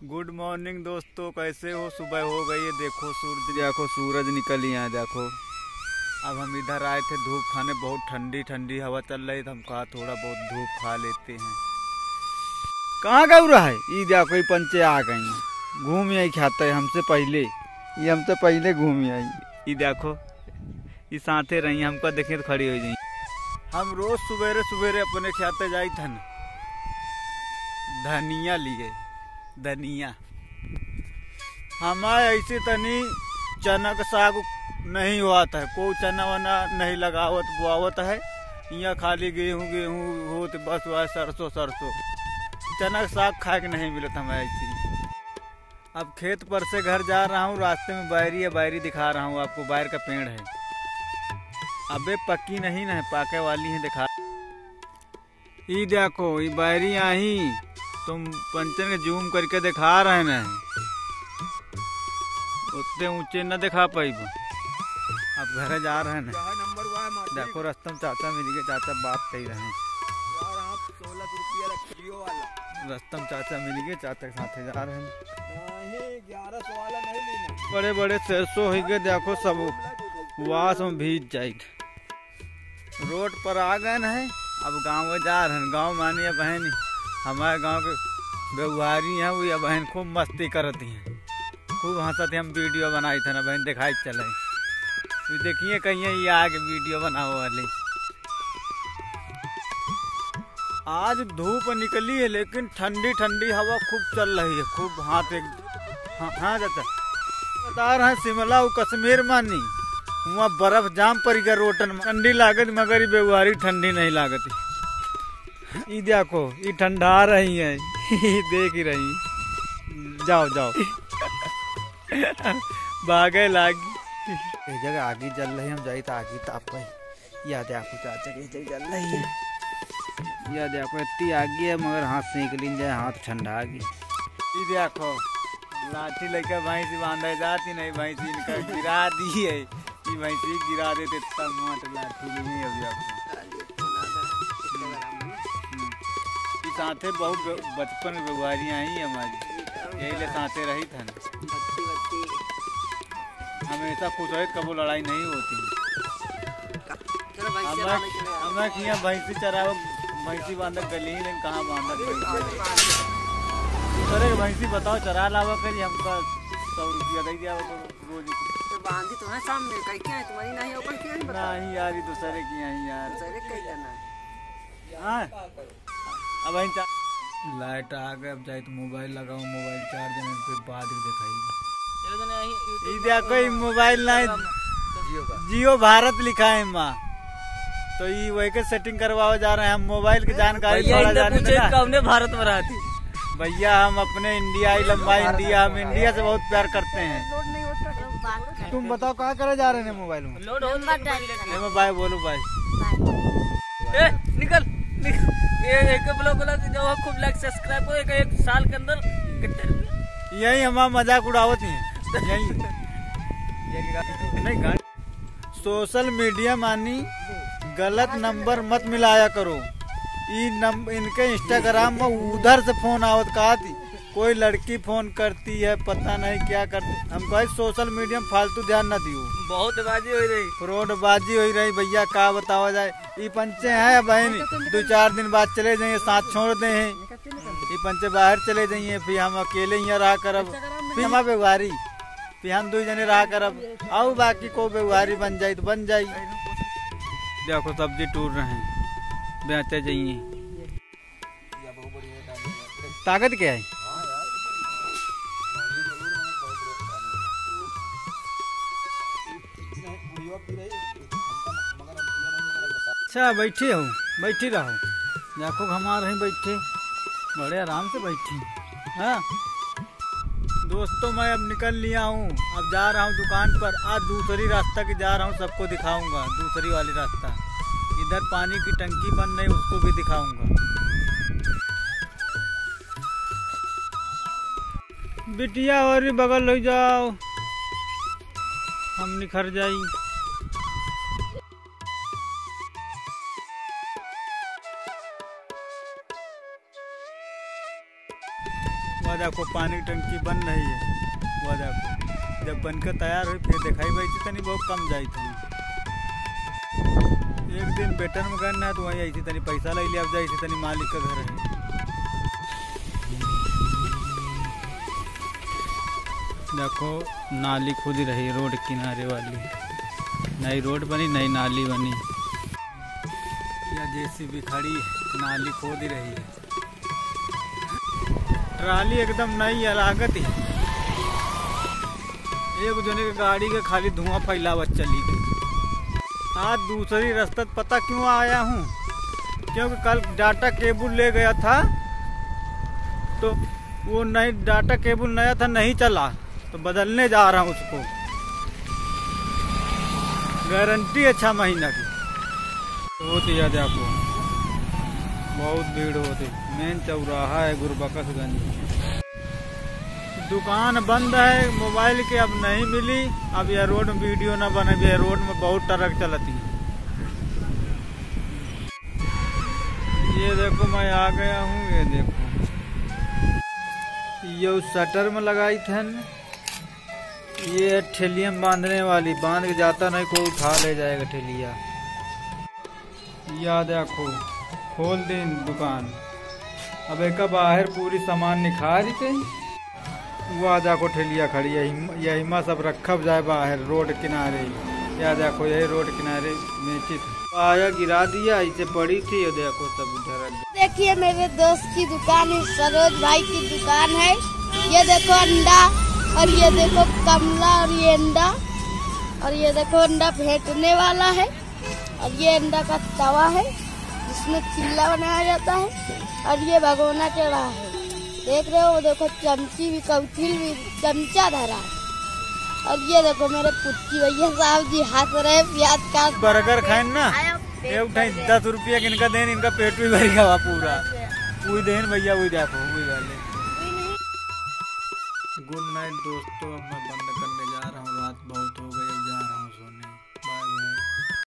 Good morning दोस्तों, कैसे हो? सुबह हो गई है, देखो सूरज निकल ही है। देखो अब हम इधर आए थे धूप खाने, बहुत ठंडी ठंडी हवा चल रही, तो हम कहा थोड़ा बहुत धूप खा लेते हैं। कहाँ गए रहा है? ये देखो ये पंचे आ गई, घूम आई खाते है हमसे पहले, ये हमसे पहले घूम आई। ये देखो ये साथे रही, हमको देखे तो खड़ी हो जाई। हम रोज सवेरे सवेरे अपने खाते जाई थे न, धनिया लिए धनिया। हमारे ऐसे तनी चना का साग नहीं हुआ था, कोई चना वना नहीं लगावत बुआवत है, यहाँ खाली गेहूँ गेहूँ होत बस, वह सरसों सरसों, चना का साग खाए के नहीं मिलता हमें ऐसी। अब खेत पर से घर जा रहा हूँ, रास्ते में बैरी है, बैरी दिखा रहा हूँ आपको, बैर का पेड़ है। अबे पक्की नहीं ना है, पाके वाली है, दिखा। ये देखो ये बैरी आई, तुम पंचन के जूम करके दिखा रहे हैं, उतने ऊंचे न दिखा पाई। अब घर जा रहे हैं, देखो रास्ते में चाचा मिल गए, चाचा बात कही रहे हैं, 16 रुपया वाला रास्ते में चाचा मिल गए, चाचा के साथ जा रहे हैं। 1100 वाला नहीं लेना, बड़े बड़े 600 हो गए, देखो सब वास में भीज जाएगी। रोड पर आ गए हैं, अब गाँव में जा रहे हैं। गाँव मानिए बहन, हमारे गांव के व्यवहारी हैं, वो बहन खूब मस्ती करती हैं, खूब हंसती। हम वीडियो बनाई थे ना बहन, दिखाई चले, देखिए कहीं ये आगे वीडियो बनाओ वाले। आज धूप निकली है, लेकिन ठंडी ठंडी हवा खूब चल रही है, खूब हाथ एक हाँ जाता बता रहे हैं। शिमला कश्मीर मानी वहाँ बर्फ जाम पड़ी गया, रोटन ठंडी लागत, मगर व्यवहारी ठंडी नहीं लागती। ये देखो ये ठंडा रही है, देख ही रही। जाओ जाओ भागे लागी एक जगह आगे जल रही, हम जाई तो आगे ताप गई। याद आपको चाचा की जगह जल रही है, याद आपको इतनी आगे है, मगर हाथ सेक ली जाए, हाथ ठंडा आ गई। ये देखो लाठी लेकर भैंसी बांधा जाती नहीं, भैंसी इनका गिरा दी है, ये भैंसी गिरा देते तब मोट लाठी नहीं। अभी आपको साथे बहुत बचपन में व्यवहारियाँ आई हमारी, यही ले साथे रही था ना, हमेशा खुश रहे, कबो लड़ाई नहीं होती। हमें किया भैंसी चराओ, भैंसी बांधक गली ही नहीं, कहाँ बांधक दूसरे भैंसी बताओ चरा लावा करिए, हमका 100 रुपया दे दिया रोज। बांधी तो है सामने, कहीं क्या है तुम्हारी नहीं ऊपर क्या है? नहीं यार ये दूसरे की हैं यार, दूसरे कहीं करना हाँ। अब लाइट आ गए, अब जाए तो मोबाइल लगाओ, मोबाइल चार्ज में फिर बाद दिखाई। देखो मोबाइल ना जियो भारत लिखा है माँ, तो ये वही के सेटिंग करवाओ जा रहे हैं हम। मोबाइल की जानकारी थोड़ा जाने भारत में रहती भैया, हम अपने इंडिया ही लंबा इंडिया, हम इंडिया से बहुत प्यार करते हैं। तुम बताओ कहाँ करे जा रहे हैं मोबाइल में? लोड भाई बोलो भाई, निकल ये एक ब्लॉग जो खूब लाइक सब्सक्राइब हो, एक साल के अंदर कितने यही हमारा मजाक उड़ावती है यही। नहीं सोशल मीडिया मानी गलत नंबर मत मिलाया करो। इनके इंस्टाग्राम में उधर से फोन आवत कहा थी, कोई लड़की फोन करती है, पता नहीं क्या करती। हम कहे सोशल मीडिया में फालतू ध्यान न दियो, बहुत बाजी हो रही, फ्रॉड बाजी हो रही भैया, क्या बतावा जाए। ये पंचे हैं बहन, 2-4 दिन बाद चले जाइए, साथ छोड़ दे हैं, ये पंचे बाहर चले जाइए, फिर हम अकेले यहाँ रहा करब, फिर हमारा व्यवहारी, फिर हम 2 जने रहा करब, आओ बाकी को व्यवहारी बन जाये तो बन जाये। देखो सब्जी टूट रहे हैं, बेचते जाइए। ताकत क्या है? अच्छा बैठे हो, बैठी रहो, देखो घमा रहे बैठे, बड़े आराम से बैठी। हाँ दोस्तों मैं अब निकल लिया हूँ, अब जा रहा हूँ दुकान पर। आज दूसरी रास्ता की जा रहा हूँ, सबको दिखाऊंगा दूसरी वाली रास्ता। इधर पानी की टंकी बन रही, उसको भी दिखाऊंगा। बिटिया और भी बगल हो जाओ, हम निखर जाई। देखो पानी की टंकी बन रही है। वह देखो जब बनकर तैयार हुई फिर दिखाई भाई तनी बहुत कम जाई थी। एक दिन बेटन में करना है तो वहीं ऐसी तनी पैसा ले लिया, अब जाए तनी मालिक का घर है। देखो नाली खुद रही रोड किनारे वाली, नई रोड बनी नई नाली बनी, या जेसीबी खड़ी नाली खोद रही है। ट्राली एकदम नई है लागत ही, एक जने की गाड़ी के खाली धुआं फैलावत चली गई। आज दूसरी रास्ता पता क्यों आया हूँ, क्योंकि कल डाटा केबल ले गया था तो वो नई डाटा केबल नया था नहीं चला तो बदलने जा रहा हूँ उसको, गारंटी है 6 महीना की। होती है देखो बहुत भीड़ होती, मेन चौराहा है गुरबकसगंज। दुकान बंद है मोबाइल के, अब नहीं मिली। अब यह रोड में वीडियो ना बने, यह रोड में बहुत ट्रक चलती है। ये देखो मैं आ गया हूँ, ये देखो ये उस शटर में लगाई थन, ये ठेलिया में बांधने वाली, बांध के जाता नहीं कोई उठा ले जाएगा ठेलिया। या देखो खोल दी दुकान, अब एक बाहर पूरी सामान निखार के वह देखो ठेलिया खड़ी है, यही में सब रखा जाए बाहर रोड किनारे। या देखो यही रोड किनारे बेची थी, आया गिरा दिया, ऐसे पड़ी थी। ये देखो सब उधर। देखिए मेरे दोस्त की दुकान है, सरोज भाई की दुकान है। ये देखो अंडा, और ये देखो कमला, और ये अंडा, और ये देखो अंडा फेंटने वाला है, और ये अंडा का तवा है जिसमें चिल्ला बनाया जाता है, और ये भगोना टेढ़ा है। देख रहे हो, वो देखो चमची भी, कौथिल भी, चमचा धरा है। और ये देखो मेरे पुच्ची भैया साहब जी हंस रहे प्याज काट। बर्गर खाए ना, ये उठाई 10 रुपया इनका देन, इनका पेट भी भर गया पूरा। वही देन भैया, वही देखो वही वाले। गुड नाइट दोस्तों, मैं बंद करने जा रहा हूँ, रात बहुत हो गई।